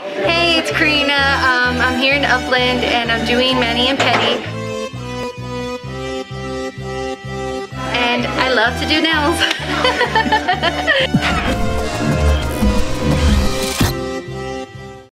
Hey, it's Karina. I'm here in Upland and I'm doing mani and pedi. And I love to do nails.